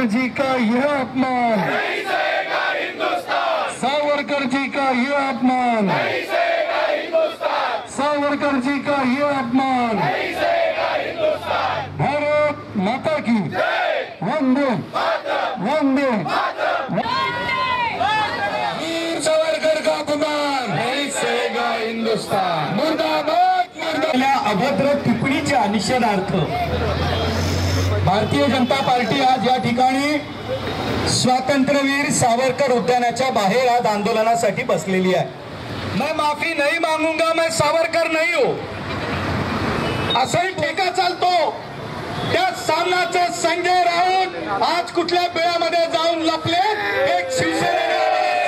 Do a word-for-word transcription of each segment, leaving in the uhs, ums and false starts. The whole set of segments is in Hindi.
जी का यह अपमान नहीं सहेगा हिंदुस्तान, सावरकर जी का यह अपमान नहीं सहेगा हिंदुस्तान, सावरकर जी का यह अपमान नहीं सहेगा हिंदुस्तान। भारत माता की जय वंदे मातरम, वंदे मातरम। वीर सावरकर का अपमान नहीं सहेगा हिंदुस्तान। मुर्दाबाद मुर्दाबाद। अभद्र टिप्पणीच्या निषेधार्थ भारतीय जनता पार्टी आज या ठिकाणी स्वातंत्र्यवीर सावरकर उद्यानाच्या बाहेर आज आंदोलनासाठी बसलेली आहे। मैं माफी नहीं मांगूंगा, मैं सावरकर नहीं हूं असाही ठेका चालतो। त्या सामनाचे संजय राऊत आज कुठल्या बेळामध्ये जाऊन लपले। एक शिवसेनेने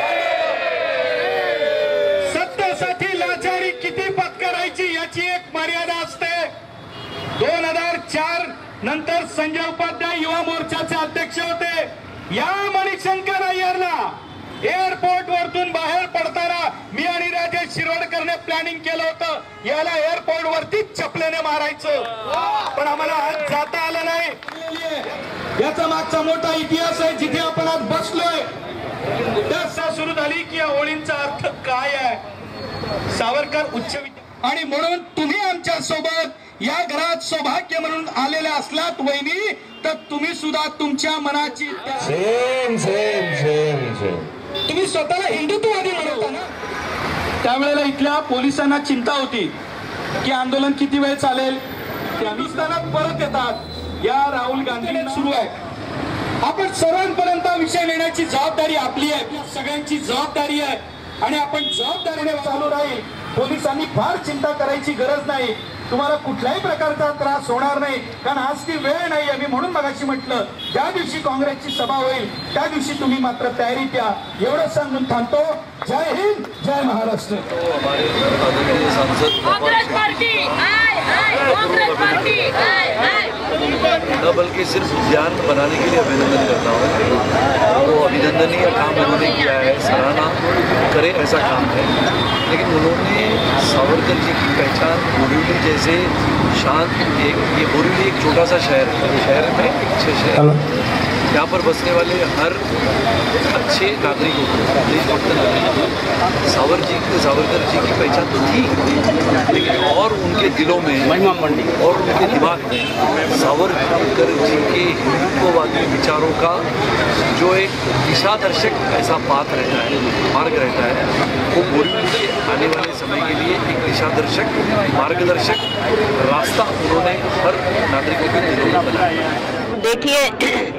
सत्तेसाठी लाचारी किती पत्करायची याची एक मर्यादा असते। दोन हजार चार नंतर संजय उपाध्याय युवा मोर्चाचे अध्यक्ष होते। या मणिशंकर अय्यरला एअरपोर्ट वरतून बाहेर पडताना मी आणि राजेश शिरोडकरने प्लॅनिंग केलं होतं याला एअरपोर्ट वरती चपलेने मारायचं, पण आम्हाला आज जाता आलं नाही। याचा मागचा मोठा इतिहास आहे। जिथे आपण आज बसलोय त्या सुरू झाली की या ओळींचा अर्थ काय आहे। सावरकर उच्च विद्यालय आणि म्हणून तुम्ही आमच्या सोबत या घरात सौभाग्य म्हणून आलेल्या असलात वहिनी, तर तुम्ही सुद्धा तुमच्या मनाची सेम सेम सेम सेम तुम्ही स्वतःला हिंदुत्ववादी म्हणता ना। त्यावेळेला इथल्या पोलिसांना चिंता होती की आंदोलन किती वेळ चालेल। त्या विस्तारात परत येतात या राहुल गांधी सुरू आहे। आपण सर्वांपर्यंत विषय नेण्याची जबाबदारी आपली आहे, सगळ्यांची जबाबदारी आहे आणि आपण जबाबदारीने चालू राहील। पोलिसांनी फार चिंता करायची गरज नाही, तुम्हाला कुठल्याही प्रकारचा त्रास होणार नाही, कारण आज ती वेळ नाही आहे। मी म्हणून मगाशी म्हटलं ज्या दिवशी काँग्रेसची सभा होईल त्या दिवशी तुम्ही मात्र तयारीत या, एवढं सांगून थांबतो। जय हिंद, जय महाराष्ट्र। कांग्रेस पार्टी आए आए कांग्रेस पार्टी आए आए न बल्कि सिर्फ उद्यान बनाने के लिए अभिनंदन करता हूँ। वो अभिनंदनीय काम उन्होंने किया है, सराहना करे ऐसा काम है, लेकिन उन्होंने सावरकर जी की पहचान बोरीवली जैसे शांत एक ये बोरीवली एक छोटा सा शहर है, शहर में एक छः शहर यहाँ पर बसने वाले हर अच्छे नागरिकों को देशभक्त नागरिकों को सावर जी सावरकर जी की पहचान तो थी, लेकिन और उनके दिलों में और उनके दिमाग में सावरकर जी के हिंदुत्ववादी विचारों का जो एक दिशादर्शक ऐसा पाथ रहता है, मार्ग रहता है, वो बोरीवली के आने वाले समय के लिए एक दिशादर्शक मार्गदर्शक रास्ता उन्होंने हर नागरिकों के दिलों में बनाया। देखिए,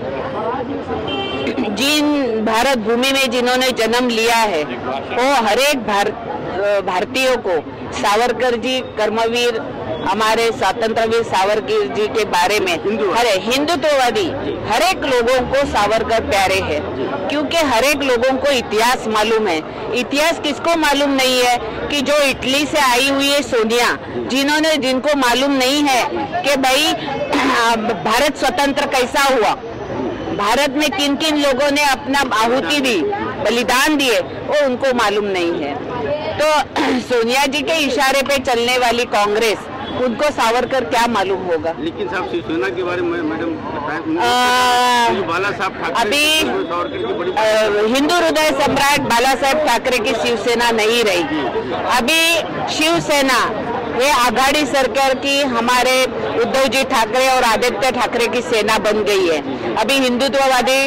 जिन भारत भूमि में जिन्होंने जन्म लिया है वो हर एक भार, भारतीयों को सावरकर जी कर्मवीर हमारे स्वतंत्रवीर सावरकर जी के बारे में हर हिंदुत्ववादी हर एक लोगों को सावरकर प्यारे हैं, क्योंकि हर एक लोगों को इतिहास मालूम है। इतिहास किसको मालूम नहीं है कि जो इटली से आई हुई है सोनिया, जिन्होंने जिनको मालूम नहीं है कि भाई भारत स्वतंत्र कैसा हुआ, भारत में किन किन लोगों ने अपना आहुति दी, बलिदान दिए, वो उनको मालूम नहीं है। तो सोनिया जी के इशारे पे चलने वाली कांग्रेस, उनको सावरकर क्या मालूम होगा। लेकिन साहब शिवसेना के बारे में मैडम बाला साहब अभी हिंदू हृदय सम्राट बाला साहेब ठाकरे की शिवसेना नहीं रहेगी। अभी शिवसेना ये आघाड़ी सरकार की हमारे उद्धव जी ठाकरे और आदित्य ठाकरे की सेना बन गई है। अभी हिंदुत्ववादी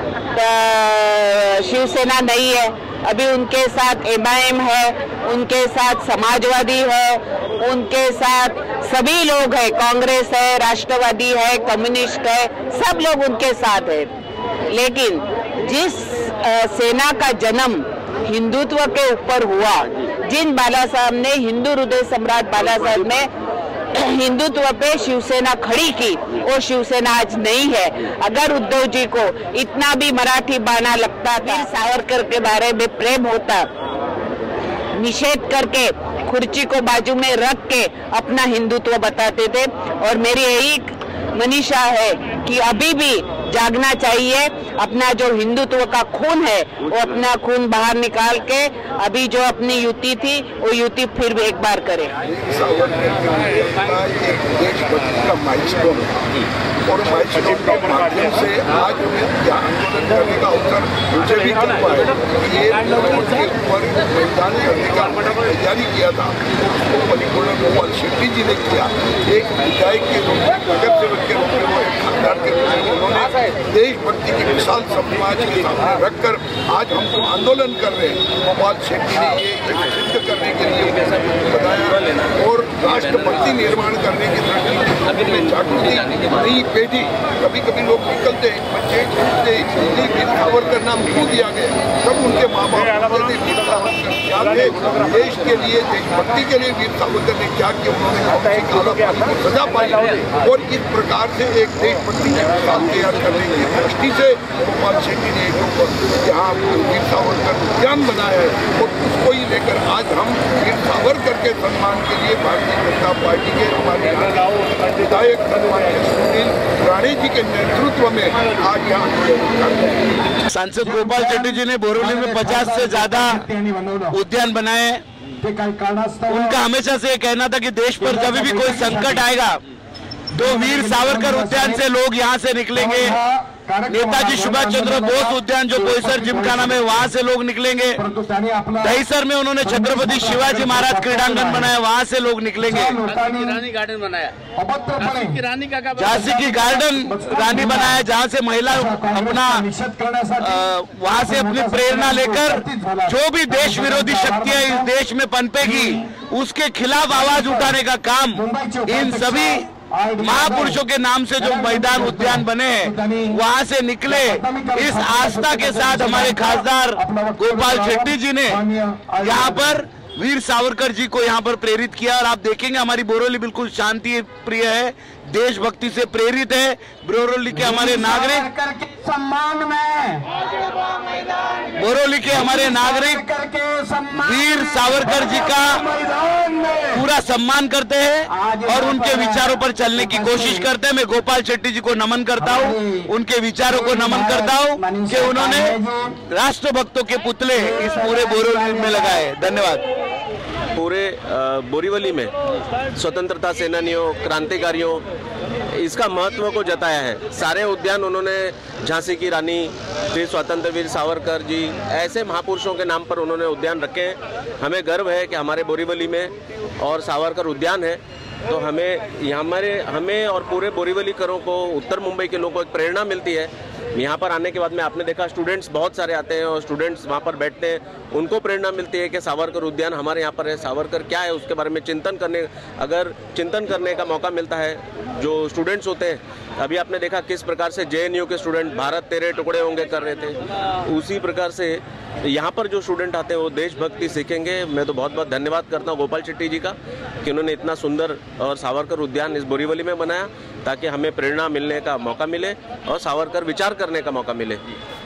शिवसेना नहीं है, अभी उनके साथ एम आई एम है, उनके साथ समाजवादी है, उनके साथ सभी लोग हैं, कांग्रेस है, राष्ट्रवादी है, कम्युनिस्ट है, सब लोग उनके साथ है। लेकिन जिस सेना का जन्म हिंदुत्व के ऊपर हुआ, जिन बाला साहब ने हिंदू हृदय सम्राट बाला साहब ने हिंदुत्व पे शिवसेना खड़ी की, वो शिवसेना आज नहीं है। अगर उद्धव जी को इतना भी मराठी बाना लगता था, सावरकर के बारे में प्रेम होता, निषेध करके खुर्ची को बाजू में रख के अपना हिंदुत्व बताते थे। और मेरी यही मनीषा है कि अभी भी जागना चाहिए। अपना जो हिंदुत्व का खून है वो अपना खून बाहर निकाल के अभी जो अपनी युति थी वो युति फिर एक बार करे। देशभक्ति का माइलस्टोन और माइलस्टोन के माध्यम से आज हमें यह आंदोलन करने का अवसर मुझे भी मिल पाए। ये के ऊपर मैदान करने का तैयारी किया था, उसको परिपूर्ण गोपाल शेट्टी जी ने किया। एक विधायक के रूप में, नगर सेवक के रूप में, वो एक खासदार के रूप में उन्होंने देशभक्ति की विशाल समाज के सामने रखकर आज हम जो आंदोलन कर रहे हैं, गोपाल शेट्टी ने ये सिद्ध करने के लिए बताया और राष्ट्रभक्ति निर्माण करने की दृष्टि जागृति नई पीढ़ी। कभी कभी लोग निकलते बच्चे छूटते वीर सावरकर नाम क्यों दिया गया, तब उनके माँ बाप वीर सावरकर क्या थे, देश के लिए देशभक्ति के लिए वीर सावरकर ने क्या किया, उन्होंने सजा पाई। और इस प्रकार से एक देशभक्ति की मिसाल तैयार करने की दृष्टि से गोपाल शेट्टी ने यहाँ वीर सावरकर उद्यान बनाया है और उसको ही लेकर आज हम वीर सावरकर के सम्मान के लिए भारतीय जनता पार्टी के हमारे विधायक सुनील राणे जी के नेतृत्व में आज यहाँ सांसद गोपाल शेट्टी जी ने बोरीवली में पचास से ज्यादा उद्यान बनाए। उनका हमेशा से कहना था कि देश पर जब भी कोई संकट आएगा तो वीर सावरकर उद्यान से लोग यहाँ से निकलेंगे। नेताजी सुभाष चंद्र बोस उद्यान जो बोईसर जिमखाना में, वहां से लोग निकलेंगे। दहीसर में उन्होंने छत्रपति शिवाजी महाराज क्रीडांगन बनाया, वहां से लोग निकलेंगे। रानी गार्डन बनाया, रानी का झांसी की गार्डन रानी बनाया, जहां से महिला अपना वहां से अपनी प्रेरणा लेकर जो भी देश विरोधी शक्तियां इस देश में पनपेगी उसके खिलाफ आवाज उठाने का काम इन सभी महापुरुषों के नाम से जो मैदान उद्यान बने वहां से निकले। इस आस्था के साथ हमारे खासदार गोपाल शेट्टी जी ने यहाँ पर वीर सावरकर जी को यहाँ पर प्रेरित किया और आप देखेंगे हमारी बोरीवली बिल्कुल शांति प्रिय है, देशभक्ति से प्रेरित है। बोरीवली के हमारे नागरिक सम्मान में बोरीवली के हमारे नागरिक वीर सावरकर जी का पूरा सम्मान करते हैं और उनके विचारों पर चलने की कोशिश करते हैं। मैं गोपाल शेट्टी जी को नमन करता हूं, उनके विचारों को नमन करता हूं कि उन्होंने राष्ट्रभक्तों के पुतले इस पूरे बोरीवली में लगाए। धन्यवाद। पूरे बोरीवली में स्वतंत्रता सेनानियों, क्रांतिकारियों इसका महत्व को जताया है। सारे उद्यान उन्होंने झांसी की रानी, वीर स्वतंत्र वीर सावरकर जी, ऐसे महापुरुषों के नाम पर उन्होंने उद्यान रखे हैं। हमें गर्व है कि हमारे बोरीवली में और सावरकर उद्यान है, तो हमें हमारे हमें और पूरे बोरीवलीकरों को, उत्तर मुंबई के लोगों को एक प्रेरणा मिलती है। यहाँ पर आने के बाद में आपने देखा स्टूडेंट्स बहुत सारे आते हैं और स्टूडेंट्स वहाँ पर बैठते हैं, उनको प्रेरणा मिलती है कि सावरकर उद्यान हमारे यहाँ पर है, सावरकर क्या है उसके बारे में चिंतन करने अगर चिंतन करने का मौका मिलता है जो स्टूडेंट्स होते हैं। अभी आपने देखा किस प्रकार से जे एन यू के स्टूडेंट भारत तेरे टुकड़े होंगे कर रहे थे, उसी प्रकार से यहाँ पर जो स्टूडेंट आते हैं वो देशभक्ति सीखेंगे। मैं तो बहुत बहुत धन्यवाद करता हूँ गोपाल शेट्टी जी का कि उन्होंने इतना सुंदर और सावरकर उद्यान इस बोरीवली में बनाया ताकि हमें प्रेरणा मिलने का मौका मिले और सावरकर विचार करने का मौका मिले।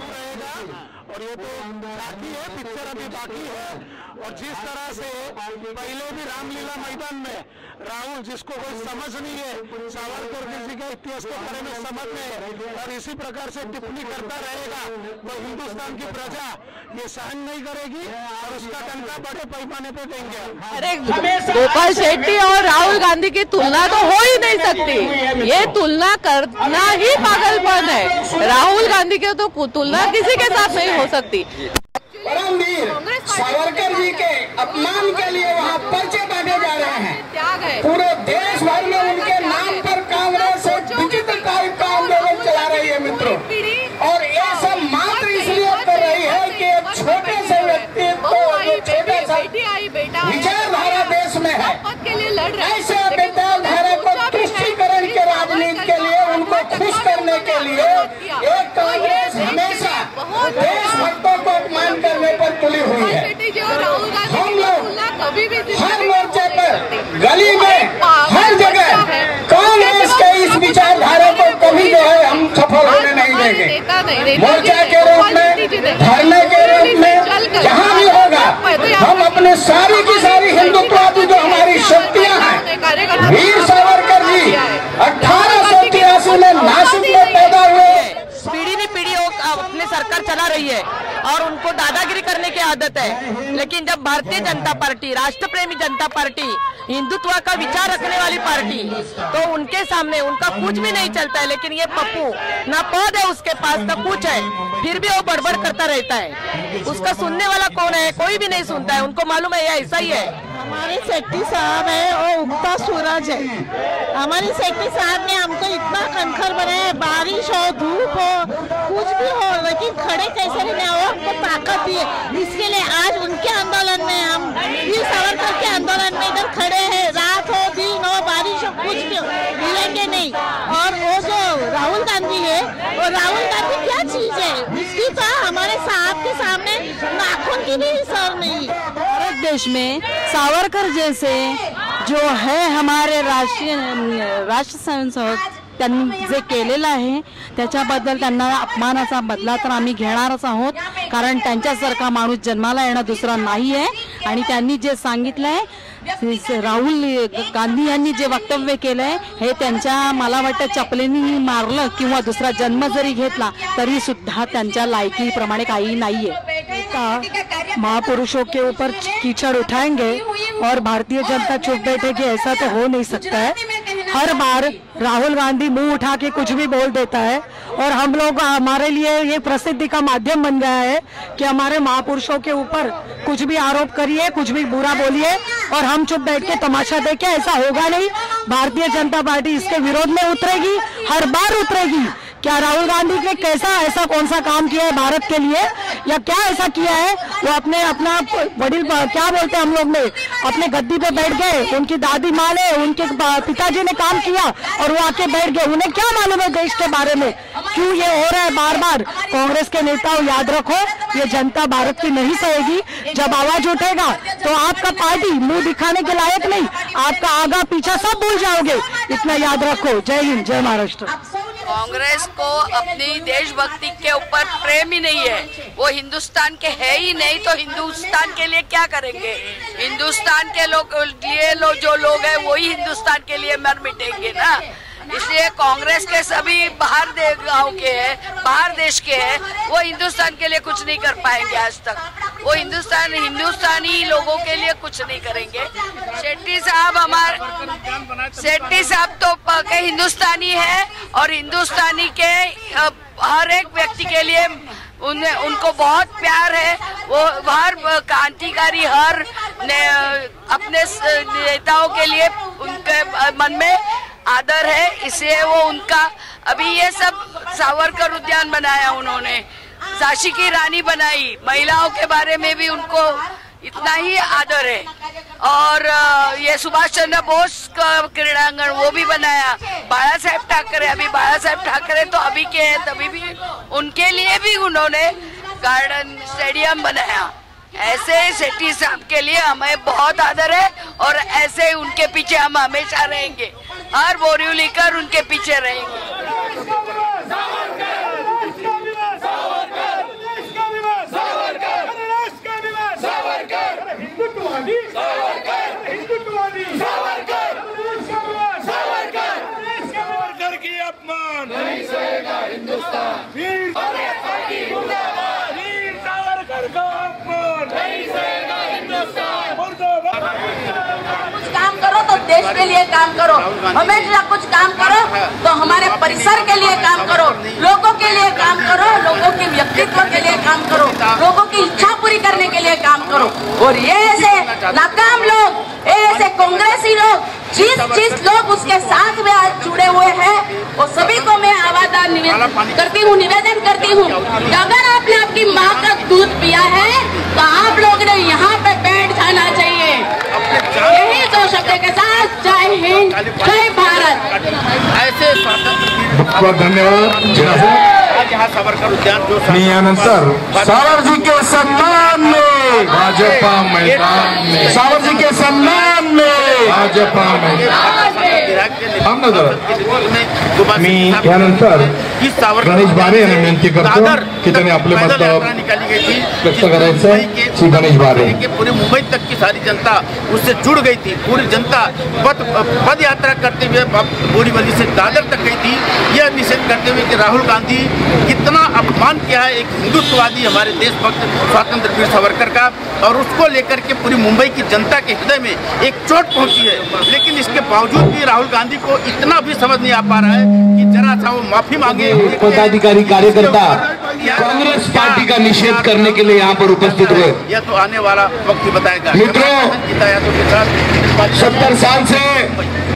और ये तो बाकी है, पिक्चर अभी बाकी है। और जिस तरह से पहले भी रामलीला मैदान में राहुल, जिसको कोई समझ नहीं है सावरकर जी के इतिहास के बारे में समझ में, और इसी प्रकार से टिप्पणी करता रहेगा तो हिंदुस्तान की प्रजा ये सहन नहीं करेगी और उसका डंका बड़े पैमाने पे देंगे। अरे गोपाल शेट्टी और राहुल गांधी की तुलना तो हो ही नहीं सकती, ये तुलना करना ही पागलपन है। राहुल गांधी की तो तुलना किसी के साथ नहीं हो सकती। परमवीर सावरकर जी के अपमान के लिए वहाँ पर्चे बांटे जा रहे हैं। पूरे देश भर में उनके नाम पर कांग्रेस एक विचित्र टाइप का आंदोलन चला रही है मित्रों, और ये सब मात्र इसलिए कर रही है कि एक छोटे से व्यक्तित्व जो छोटे सा विचारधारा देश में है, ऐसे विचारधारा को तुष्टीकरण के राजनीति के लिए, उनको खुश करने के लिए एक कांग्रेस हमेशा देशभक्तों को अपमान करने पर तुली हुई है। हम लोग हर मोर्चे पर, गली में, हर जगह कांग्रेस के इस विचारधारा को कभी जो है हम सफल होने नहीं देंगे। मोर्चा के रूप में, धरने के रूप में, जहाँ भी होगा हम अपने सारी की सारी हिंदुत्ववादी जो हमारी शक्तियाँ हैं, वीर सावरकर जी अठारह सौ तिरासी में नासिक में पैदा हुए, रही है और उनको दादागिरी करने की आदत है। लेकिन जब भारतीय जनता पार्टी, राष्ट्र प्रेमी जनता पार्टी, हिंदुत्व का विचार रखने वाली पार्टी, तो उनके सामने उनका कुछ भी नहीं चलता है। लेकिन ये पप्पू ना पद है उसके पास ना कुछ है, फिर भी वो बड़बड़ करता रहता है। उसका सुनने वाला कौन है? कोई भी नहीं सुनता है। उनको मालूम है ये ऐसा ही है। हमारे सेट्टी साहब है और उगता सूरज है। हमारे सेट्टी साहब ने हमको इतना कनखर बनाया, बारिश हो धूप हो कुछ भी हो, लेकिन खड़े कैसे रहने हो हमको ताकत दी है। इसके लिए आज उनके आंदोलन में, हम वीर सावरकर के आंदोलन में इधर खड़े हैं। रात हो दिन हो बारिश हो कुछ भी हो, हिलेंगे नहीं। और वो जो राहुल गांधी है, वो राहुल गांधी क्या चीज है? उसकी तो हमारे साहब के सामने नाखून की भी सर नहीं। भारत देश में सावरकर जैसे जो है हमारे राष्ट्रीय राष्ट्रसंत त्यांनी जे केलेलं आहे त्याच्याबद्दल त्यांना अपमानाचा बदला तर आम्ही घेणारच आहोत, कारण त्यांच्यासारखा माणूस जन्माला येणं दुसरा नाही आहे। आणि त्यांनी जे सांगितलंय, राहुल गांधी यांनी जे वक्तव्य केलंय हे त्यांच्या, मला वाटतं चपलेनी मारलं किंवा दुसरा जन्म जरी घेतला तरी सुद्धा त्यांच्या लायकीप्रमाणे काही नाहीये। महापुरुषों के ऊपर कीचड़ उठाएंगे और भारतीय जनता चुप बैठेगी, ऐसा तो हो नहीं सकता है। हर बार राहुल गांधी मुंह उठा के कुछ भी बोल देता है और हम लोग, हमारे लिए ये प्रसिद्धि का माध्यम बन गया है कि हमारे महापुरुषों के ऊपर कुछ भी आरोप करिए, कुछ भी बुरा बोलिए और हम चुप बैठ के तमाशा देखें। ऐसा होगा नहीं। भारतीय जनता पार्टी इसके विरोध में उतरेगी, हर बार उतरेगी। क्या राहुल गांधी ने कैसा ऐसा कौन सा काम किया है भारत के लिए, या क्या ऐसा किया है? वो अपने अपना वडील क्या बोलते हैं हम लोग ने, अपने गद्दी पे बैठ गए, उनकी दादी माँ ने, उनके पिताजी ने काम किया और वो आके बैठ गए। उन्हें क्या मालूम है देश के बारे में? क्यों ये हो रहा है बार बार? कांग्रेस के नेताओं याद रखो, ये जनता भारत की नहीं सहेगी। जब आवाज उठेगा तो आपका पार्टी मुंह दिखाने के लायक नहीं, आपका आगा पीछा सब भूल जाओगे, इतना याद रखो। जय हिंद, जय महाराष्ट्र। कांग्रेस को अपनी देशभक्ति के ऊपर प्रेम ही नहीं है, वो हिंदुस्तान के है ही नहीं, तो हिंदुस्तान के लिए क्या करेंगे? हिंदुस्तान के लोग लिए लो, जो लोग हैं वही हिंदुस्तान के लिए मर मिटेंगे ना। इसलिए कांग्रेस के सभी बाहर दे गांव के हैं, बाहर देश के हैं, वो हिंदुस्तान के लिए कुछ नहीं कर पाएंगे आज तक। वो हिंदुस्तान हिंदुस्तानी लोगों के लिए कुछ नहीं करेंगे। शेट्टी साहब हमारे शेट्टी साहब तो पक्के हिंदुस्तानी है और हिंदुस्तानी के हर एक व्यक्ति के लिए उन्हें उनको बहुत प्यार है। वो हर क्रांतिकारी हर ने, अपने नेताओं के लिए उनके मन में आदर है, इसलिए वो उनका अभी ये सब सावरकर उद्यान बनाया उन्होंने, झांसी की रानी बनाई, महिलाओं के बारे में भी उनको इतना ही आदर है। और ये सुभाष चंद्र बोस का क्रीड़ांगण वो भी बनाया, बाला साहेब ठाकरे, अभी बाला साहेब ठाकरे तो अभी के हैं, तभी भी उनके लिए भी उन्होंने गार्डन स्टेडियम बनाया। ऐसे शेट्टी साहब के लिए हमें बहुत आदर है और ऐसे उनके पीछे हम हमेशा रहेंगे, हर बोरिवली कर उनके पीछे रहेंगे। की अपमान नहीं सहेगा हिंदुस्तान, वीर सावरकर का अपमान नहीं सहेगा हिंदुस्तान। कुछ काम करो तो देश के लिए काम करो, हमेशा कुछ काम करो तो हमारे परिसर के लिए काम करो, लोगों के लिए काम करो, लोगों के व्यक्तित्व के लिए काम करो, लोगों की इच्छा पूरी करने के लिए काम करो। और ये ऐसे नाकाम लोग, ऐसे कांग्रेसी लोग, जिस जिस लोग उसके साथ में आज जुड़े हुए हैं, वो सभी को मैं आवाज़ निवेदन करती हूँ निवेदन करती हूँ कि अगर आपने आपकी माँ का दूध पिया है तो आप लोग ने यहाँ पे बैठ जाना चाहिए। यही दो शब्द के साथ जय हिंद, जय भारत। ऐसे बहुत धन्यवाद। यहाँ सावरकर उद्यान जो यानंतर सावर जी के सम्मान में भाजपा मैदान में, सावर जी के सम्मान में भाजपा मैदान में मी यानंतर वीर सावरकर गणेश बारे यांना विनंती करतो की त्यांनी आपले मत यात्रा निकाली गई थी व्यक्त करायचं श्री गणेश बारे कि पूरे मुंबई तक की सारी जनता उससे जुड़ गई थी। पूरी जनता पद पद यात्रा करते हुए बोरीवली से दादर तक गई थी, यह निषेध करते हुए कि राहुल गांधी कितना अपमान किया है एक हिंदुत्ववादी हमारे देशभक्त स्वतंत्र वीर सावरकर का, और उसको लेकर के पूरी मुंबई की जनता के हृदय में एक चोट पहुंची है। लेकिन इसके बावजूद भी राहुल गांधी को इतना भी समझ नहीं आ पा रहा है कि जरा सा वो माफी मांगे। पदाधिकारी कार्यकर्ता कांग्रेस पार्टी का निषेध करने के लिए यहाँ पर उपस्थित हुए। यह तो आने वाला वक्त ही बताएगा। मित्रों, सत्तर साल से